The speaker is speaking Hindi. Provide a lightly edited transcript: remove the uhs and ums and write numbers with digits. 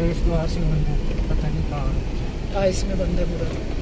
प्रवेश द्वार से बंद है, पता नहीं कहाँ। इसमें बंद है पूरा।